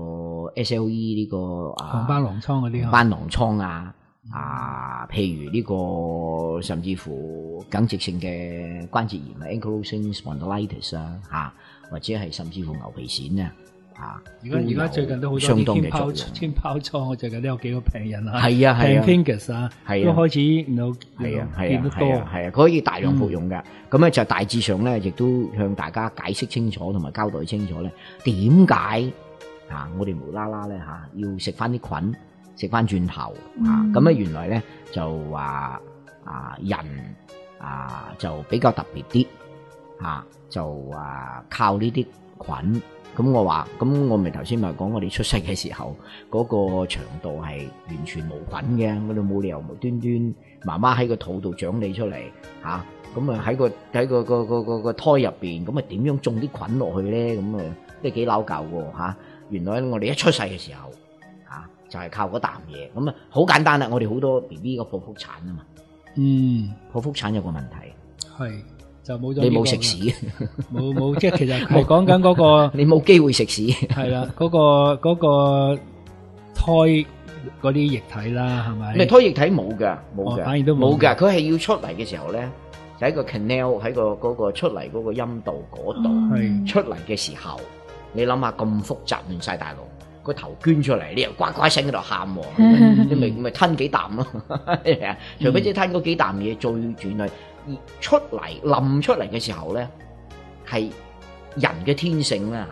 SLE 呢個
紅斑狼瘡嗰啲
紅斑狼瘡譬如呢個甚至乎梗直性嘅關節炎ankylosing spondylitis 或者係甚至乎牛皮癬
而家最近都好多啲天泡瘡，我最近都有幾個病人Pemphigus 都開始見得多，
可以大量服用嘅。咁咧就大致上咧，亦都向大家解釋清楚同埋交代清楚咧，點解我哋無啦啦咧要食翻啲菌，食翻轉頭咁咧原來咧就話人就比較特別啲就靠呢啲菌。咁我咪頭先咪講，我哋出世嘅時候嗰個腸道係完全無菌嘅，我哋冇理由無端端媽媽喺個肚度長你出嚟咁喺個胎入邊，咁點樣種啲菌落去咧？咁都幾撈教喎。原來我哋一出世嘅時候就係靠嗰啖嘢，咁好簡單啦。我哋好多 BB 個剖腹產啊嘛，剖腹產有個問題
係。就冇咗
你冇食屎，
冇即係其實係講緊嗰個
你冇機會食屎，
係啦，嗰個胎嗰啲液體啦，係咪？
胎液體冇㗎，
反而都冇
㗎。佢係要出嚟嘅時候咧，就喺個 canal 喺嗰個出嚟嗰個陰道嗰度出嚟嘅時候，你諗下咁複雜亂晒大路，個頭捐出嚟，你又呱呱聲喺度喊，你咪吞幾啖咯，除非即係吞嗰幾啖嘢最轉嚟。出嚟冧出嚟嘅時候咧，係人嘅天性啦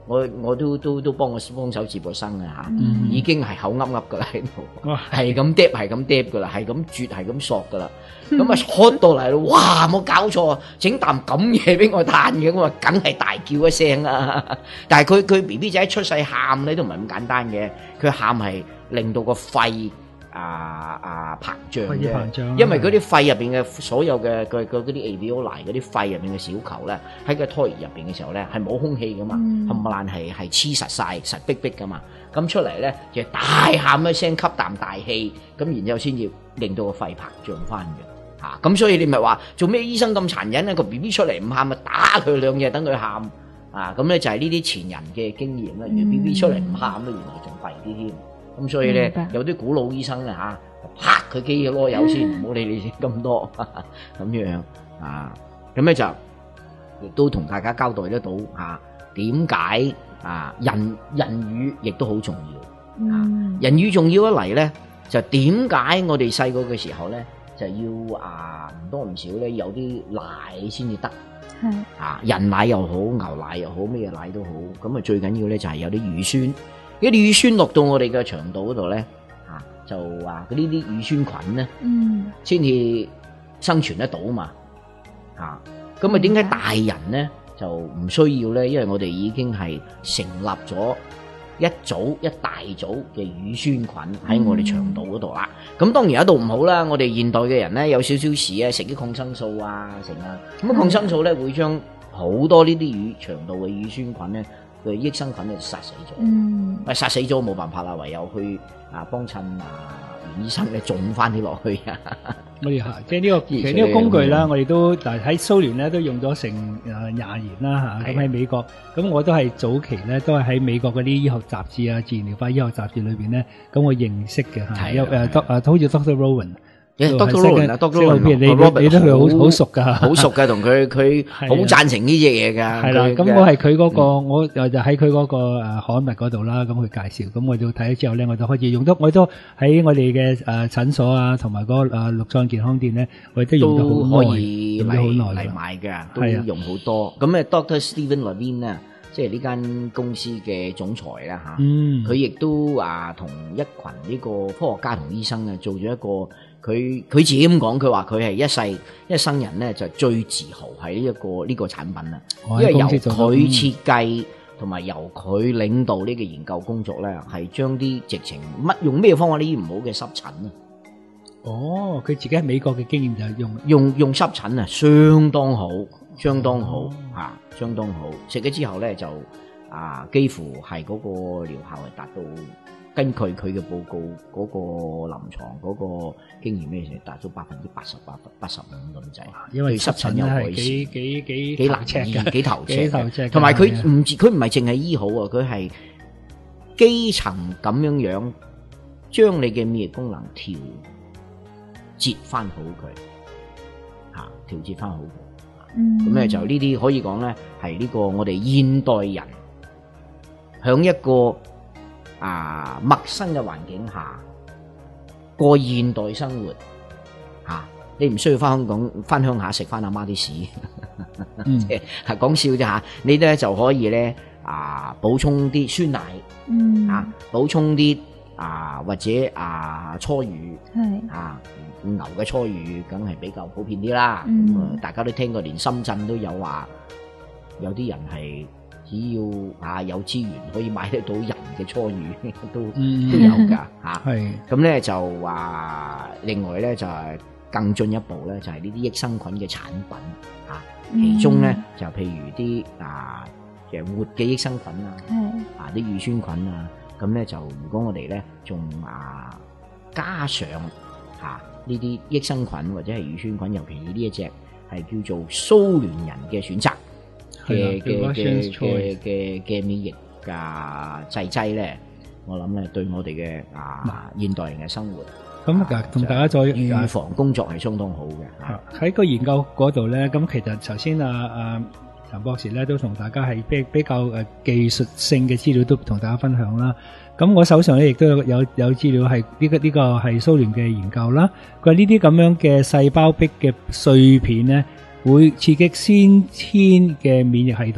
我都幫我幫手接過生啊嚇，已經係口噏噏噶啦喺度，係咁嗒噶啦，係咁啜係咁索噶啦，咁啊喝到嚟咯，哇冇搞錯啊，整啖咁嘢俾我嘆嘅，我話梗係大叫一聲啦。但係佢 B B 仔一出世喊咧都唔係咁簡單嘅，佢喊係令到個肺膨脹嘅，因為嗰啲肺入邊嘅所有嘅嗰啲 alveoli 嗰啲肺入邊嘅小球咧，喺個胎兒入邊嘅時候咧係冇空氣噶嘛，冚唪唥係黐實晒實逼逼噶嘛，咁出嚟咧就大喊一聲吸啖大氣，咁然之後先至令到個肺膨脹翻嘅嚇，咁所以你咪話做咩醫生咁殘忍咧？個 B B 出嚟唔喊咪打佢兩嘢等佢喊啊！咁咧就係呢啲前人嘅經驗啦。如果 B B 出嚟唔喊咧，原來仲弊啲添。咁所以咧，有啲古老醫生啊嚇，拍佢機嘅囉柚先，唔好理你咁多咁樣啊。咁咧就亦都同大家交代得到嚇，點解人語亦都好重要啊？人語重要一嚟咧，就點解我哋細個嘅時候咧，就要唔多唔少咧有啲奶先至得。人奶又好，牛奶又好，咩嘢奶都好，咁啊最緊要咧就係有啲乳酸。啲乳酸落到我哋嘅腸道嗰度咧，就話嗰啲乳酸菌咧，先至生存得到嘛。咁啊點解大人咧就唔需要咧？因為我哋已經係成立咗一大組嘅乳酸菌喺我哋腸道嗰度啦。咁當然有一度唔好啦，我哋現代嘅人咧有少少事啊，食啲抗生素啊成啊，咁抗生素咧會將好多呢啲腸道嘅乳酸菌咧，佢益生菌就殺死咗，殺死咗冇辦法啦，唯有去幫襯袁醫生咧種翻啲落去啊！
我哋即係呢個其實呢個工具啦，我哋都但係喺蘇聯咧都用咗成20年啦嚇，咁喺美國，咁我都係早期咧都係喺美國嗰啲醫學雜誌啊、自然療法醫學雜誌裏邊咧，咁我認識嘅嚇，有好似 Dr. Rowan。Dr.
Rowan，
你都佢好熟噶，
好熟噶，同佢好贊成呢隻嘢噶。
係啦，咁我係佢嗰個，我就喺佢嗰個刊物嗰度啦，咁佢介紹，咁我就睇咗之後咧，我就開始用得，我都喺我哋嘅診所啊，同埋嗰個綠創健康店咧，我哋都用得好耐，用咗好耐嚟買嘅，
都用好多。咁啊，Dr. Stephen Levine 啊，即係呢間公司嘅總裁啦嚇，佢亦都同一群呢個科學家同醫生啊，做咗一個。佢自己咁講，佢話佢係一生人咧就最自豪係呢個產品啦，因為由佢設計同埋由佢領導呢個研究工作咧，係將啲直情用咩方法呢啲唔好嘅濕疹啊。
佢自己喺美國嘅經驗就係
用濕疹啊，相當好相當好。食咗之後咧就幾乎係嗰個療效係達到。根據佢嘅報告，嗰個臨床嗰個經驗咧，就達到88%、85%咁滯。因為濕疹有改善，幾難醫，幾頭赤。同埋佢唔係淨係醫好啊，佢係基層咁樣將你嘅免疫功能調節翻好佢，調節翻好佢。咁咧就呢啲可以講咧係呢個我哋現代人響一個陌生嘅環境下過現代生活你唔需要翻香港翻鄉下食翻阿媽啲屎，係講笑啫吓。你咧就可以咧補充啲酸奶，補充啲或者初乳，牛嘅初乳梗係比較普遍啲啦。咁大家都聽過，連深圳都有話，有啲人係。只要有資源可以買得到人嘅初乳都有㗎嚇。咁咧就話另外咧就係更進一步咧，就係呢啲益生菌嘅產品其中咧就譬如啲活嘅益生菌啲乳酸菌咁咧就如果我哋咧仲加上呢啲益生菌或者係乳酸菌，尤其是呢一隻係叫做蘇聯人嘅選擇。嘅免疫製劑咧，我諗咧對我哋嘅現代人嘅生活，咁
同大家再
預防工作係相當好嘅。
喺個研究嗰度咧，咁其實頭先陳博士咧都同大家係比較技術性嘅資料都同大家分享啦。咁我手上咧亦都有資料係呢個係蘇聯嘅研究啦。佢話呢啲咁樣嘅細胞壁嘅碎片咧，會刺激先天嘅免疫系統，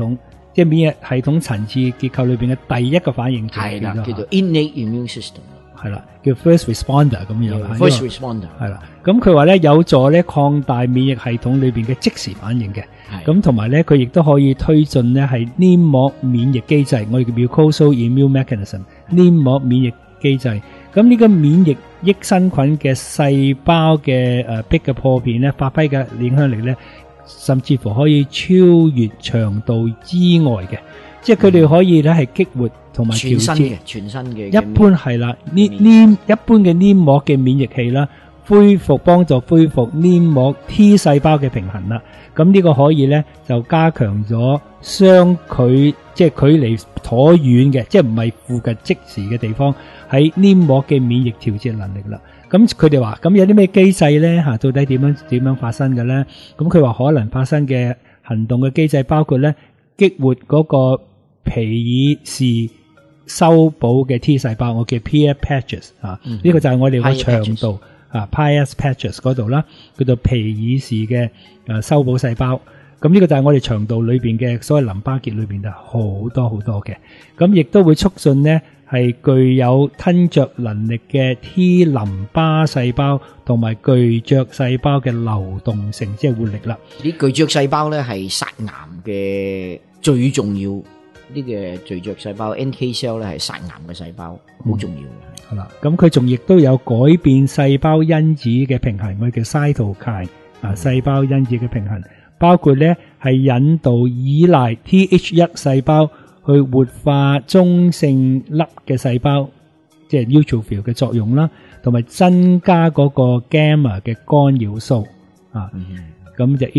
即係免疫系統層次結構裏邊嘅第一個反應者，
係啦，叫做 innate immune system。
係啦，叫 first responder 咁樣。
first responder
係啦，咁佢話咧有助咧擴大免疫系統裏邊嘅即時反應嘅。咁同埋咧，佢亦都可以推進咧係黏膜免疫機制，我哋叫 mucosal immune mechanism， 黏膜免疫機制。咁呢個免疫益生菌嘅細胞嘅壁嘅破片咧，發揮嘅影響力咧，甚至乎可以超越腸道之外嘅，即係佢哋可以咧係激活同埋調節
全身嘅。
一般係啦，一般嘅黏膜嘅免疫器啦，幫助恢復黏膜 T 細胞嘅平衡啦。咁呢個可以咧就加強咗即係距離頗遠嘅，即係唔係附近即時嘅地方喺黏膜嘅免疫調節能力啦。咁佢哋話咁有啲咩機制咧吓？到底點樣發生嘅咧？咁佢話可能發生嘅行動嘅機制包括咧激活嗰個皮爾氏修補嘅 T 細胞，我叫 Pia patches 呢個就係我哋個腸道Pia patches 嗰度啦，叫做皮爾氏嘅修補細胞。咁呢個就係我哋腸道裏邊嘅所謂淋巴結裏邊就好多好多嘅。咁亦都會促進呢係具有吞嚼能力嘅 T 淋巴細胞同埋巨噬細胞嘅流動性，即係活力啦。
啲巨噬細胞咧係殺癌嘅最重要，呢個巨噬細胞 NK cell 咧係殺癌嘅細胞，好重要嘅。係啦，
咁佢仲亦都有改變細胞因子嘅平衡，我哋叫 cytokine 細胞因子嘅平衡。包括咧係引導依賴 TH1 細胞去活化中性粒嘅細胞，即係 neutrophil 嘅作用啦，同埋增加嗰個 gamma 嘅干擾素咁就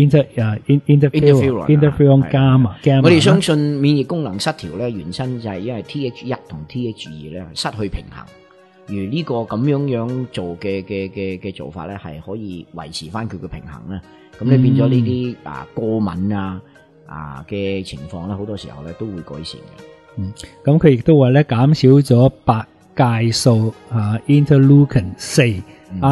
interferon gamma。
我哋相信免疫功能失調咧，原身就係因為 TH1 同 TH2 咧失去平衡，而呢個咁樣做嘅做法咧，係可以維持翻佢嘅平衡咧。咁你變咗呢啲過敏嘅情況咧，好多時候咧都會改善嘅。
咁佢亦都話咧減少咗白介素interleukin 4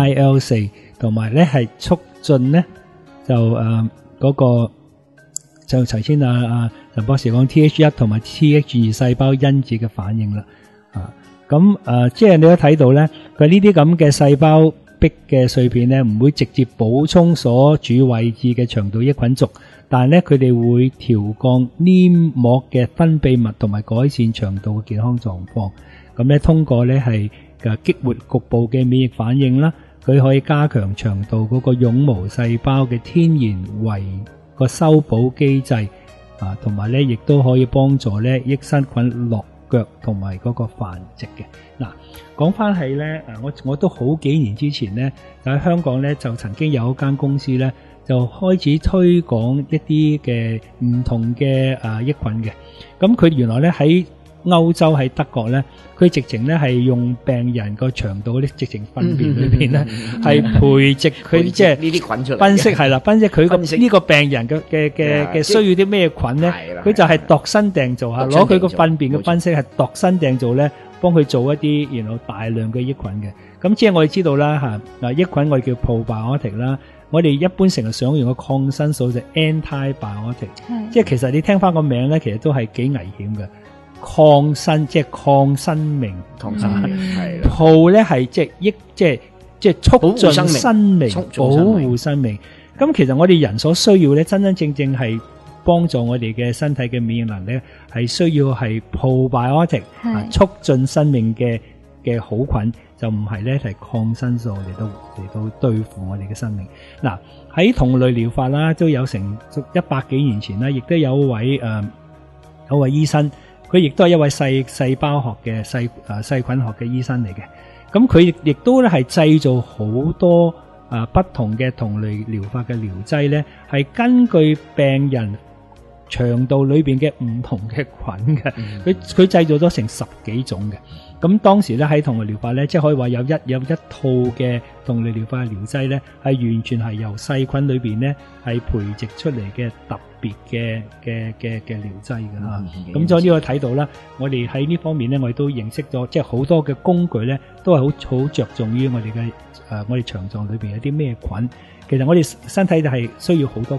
IL4，同埋咧係促進咧就嗰個就頭先陳博士講 TH1 同埋 TH2 細胞因子嘅反應啦。咁即係你都睇到咧，佢呢啲咁嘅細胞壁嘅碎片咧，唔會直接補充所主位置嘅腸道益菌族，但係咧佢哋會調降黏膜嘅分泌物，同埋改善腸道嘅健康狀況。咁咧通過咧係激活局部嘅免疫反應啦，佢可以加強腸道嗰個絨毛細胞嘅天然維個修補機制同埋咧亦都可以幫助咧益生菌落腳同埋嗰個繁殖嘅。嗱，講翻係咧，我都好幾年之前咧，就喺香港咧就曾經有一間公司咧，就開始推廣一啲嘅唔同嘅益菌嘅。咁佢原來咧喺歐洲喺德國咧，佢直情咧係用病人個腸道嗰啲直情糞便裏邊咧，係培植佢即係
呢啲菌出嚟，
分析係啦，分析佢呢個病人嘅需要啲咩菌咧，佢就係度身訂造嚇，攞佢個糞便嘅分析係度身訂造咧。幫佢做一啲然後大量嘅益菌嘅。咁即係我哋知道啦益菌我哋叫 probiotic 啦，我哋一般成日想用嘅抗生素就 antibiotic，即係其實你聽翻個名咧，其實都係幾危險嘅。抗生即係抗生命，係pro咧係即係促進生命，保護生命。咁其實我哋人所需要咧，真真正正係幫助我哋嘅身體嘅免疫能力，係需要係 probiotic 促進生命嘅好菌，就唔係咧係抗生素嚟到對付我哋嘅生命。嗱，喺同類療法啦，都有成100幾年前啦，亦都有一位醫生，佢亦都係一位細胞學嘅細菌學嘅醫生嚟嘅。咁佢亦都咧係製造好多不同嘅同類療法嘅療劑咧，係根據病人腸道裏邊嘅唔同嘅菌嘅，佢製造咗成10幾種嘅。咁當時咧喺同類療法咧，即係可以話有一套嘅同類療法嘅療劑咧，係完全係由細菌裏邊咧係培植出嚟嘅特別嘅療劑嘅嚇。咁所以呢個睇到啦，我哋喺呢方面咧，我哋都認識咗，即係好多嘅工具咧，都係好着重於我哋嘅我哋腸臟裏邊有啲咩菌。其實我哋身體就係需要好多菌，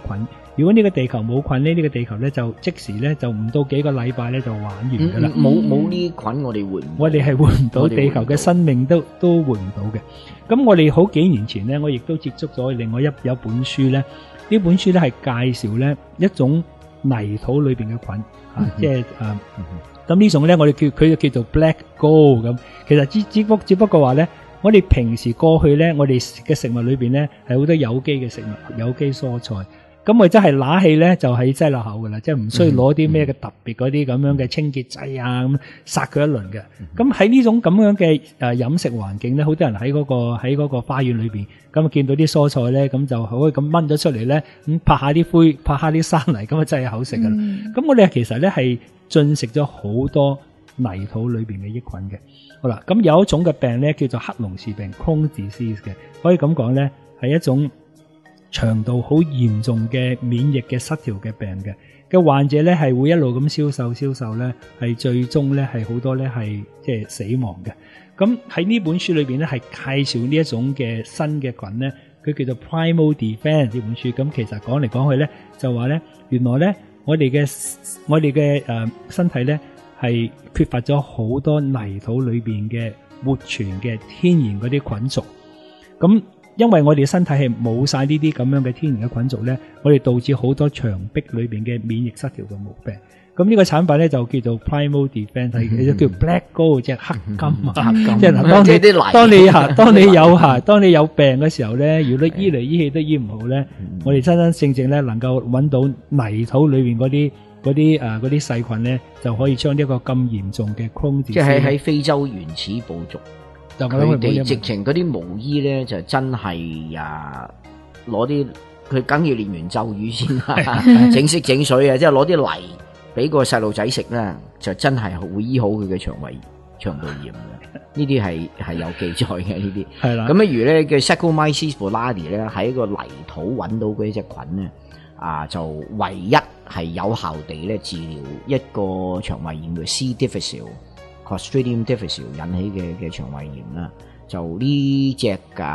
如果呢個地球冇菌呢，呢個地球咧就即時咧就唔到幾個禮拜咧就玩完噶啦。
冇呢菌我哋活唔到，
我哋係活唔到，地球嘅生命都活唔到嘅。咁我哋好幾年前咧，我亦都接觸咗另外有本書咧，呢本書咧係介紹咧一種泥土裏邊嘅菌，即係咁呢種咧我哋佢就叫做 black gold 咁。其實只不過話咧，我哋平時過去咧，我哋嘅食物裏邊咧係好多有機嘅食物、有機蔬菜。咁我真係揦氣咧，就係擠落口噶啦，即係唔需要攞啲咩嘅特別嗰啲咁樣嘅清潔劑啊，咁殺佢一輪嘅。咁喺呢種咁樣嘅飲食環境咧，好多人喺嗰個花園裏邊，咁見到啲蔬菜咧，咁就可以咁掹咗出嚟咧，咁拍下啲灰，拍下啲沙泥，咁啊擠喺口食噶啦。咁我哋其實咧係進食咗好多泥土裏邊嘅益菌嘅。好啦，咁有一種嘅病咧叫做黑龍氏病 （Crohn's disease） 嘅，可以咁講咧係一種長度好嚴重嘅免疫嘅失調嘅病嘅患者咧，係會一路咁消瘦咧，係最終咧係好多咧係即係死亡嘅。咁喺呢本書裏邊咧係介紹呢一種嘅新嘅菌咧，佢叫做 Primal Defense 呢本書。咁其實講嚟講去咧，就話咧原來咧我哋嘅身體咧係缺乏咗好多泥土裏邊嘅活存嘅天然嗰啲菌族。咁因為我哋身體係冇晒呢啲咁樣嘅天然嘅菌族咧，我哋導致好多牆壁裏邊嘅免疫失調嘅毛病。咁呢個產品咧就叫做 Primal Defense， 係叫 Black Gold 即係黑金啊！即係當你有病嘅時候咧，如果醫嚟醫去都醫唔好咧，我哋真真正咧能夠揾到泥土裏邊嗰啲細菌咧，就可以將呢一個咁嚴重嘅 Crohn's，
即係喺非洲原始部族。佢哋直情嗰啲巫醫咧，就真係攞啲佢梗要練完咒語先，整色整水啊！即係攞啲泥俾個細路仔食咧，就真係會醫好佢嘅腸道炎嘅。呢啲係有記載嘅呢啲。係啦。咁例如咧嘅 Saccharomyces boulardii 咧，喺個泥土揾到嗰隻菌咧，就唯一係有效地咧治療一個腸胃炎嘅 C. difficile。Clostridium difficile 引起嘅腸胃炎啦，就呢隻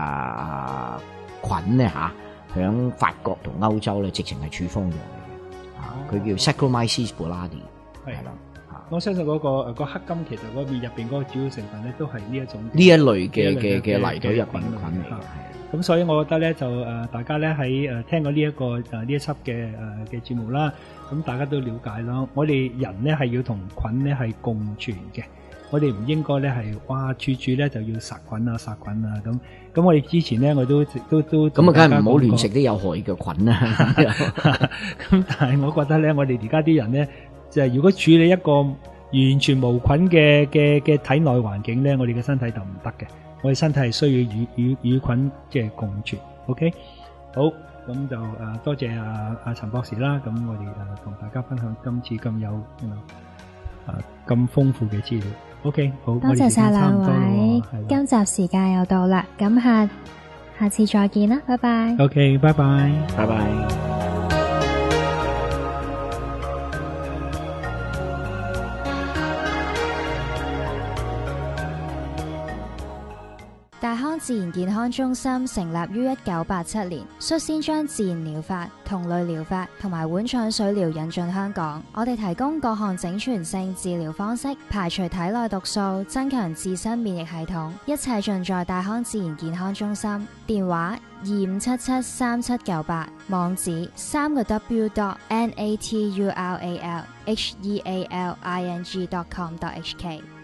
菌咧響法國同歐洲咧，直情係處方用嘅，佢叫 Saccharomyces boulardii， 係啦。
我相信嗰個黑金其實嗰邊入邊嗰個主要成分咧，都係呢一種
呢一類嘅泥土入邊嘅菌嚟嘅。
咁所以我覺得咧，就大家咧喺聽過呢一個呢一輯嘅節目啦，咁大家都了解啦。我哋人咧係要同菌咧係共存嘅。我哋唔應該咧係處咧就要殺菌啊咁我哋之前咧我都咁
梗係唔好亂食啲有害嘅菌啦。
咁但係我覺得咧，我哋而家啲人咧就係如果處理一個完全無菌嘅體內環境咧，我哋嘅身體就唔得嘅。我哋身體係需要與菌即係共存。OK， 好，咁就多謝阿陳博士啦。咁我哋同大家分享今次咁有咁豐富嘅資料。OK， 好，
多謝晒兩位，今集時間又到啦，咁下次再見啦，拜拜。
OK， 拜拜，
拜拜。
大康自然健康中心成立於1987年，率先將自然療法、同類療法同埋碗腸水療引進香港。我哋提供各項整全性治療方式，排除體內毒素，增強自身免疫系統，一切盡在大康自然健康中心。電話25773798，網址3w.natural healing.com.hk。